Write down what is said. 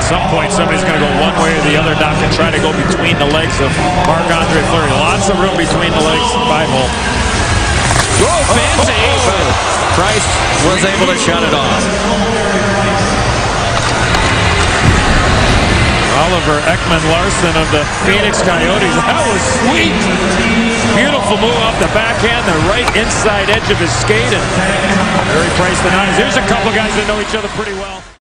some point somebody's going to go one way or the other, not to try to go between the legs of Marc-Andre Fleury. Lots of room between the legs. 5-hole. Whoa, fancy! But Price was able to shut it off. Oliver Ekman-Larsson of the Phoenix Coyotes. That was sweet. Beautiful move off the backhand, the right inside edge of his skate, and Carey Price denies. Here's a couple guys that know each other pretty well.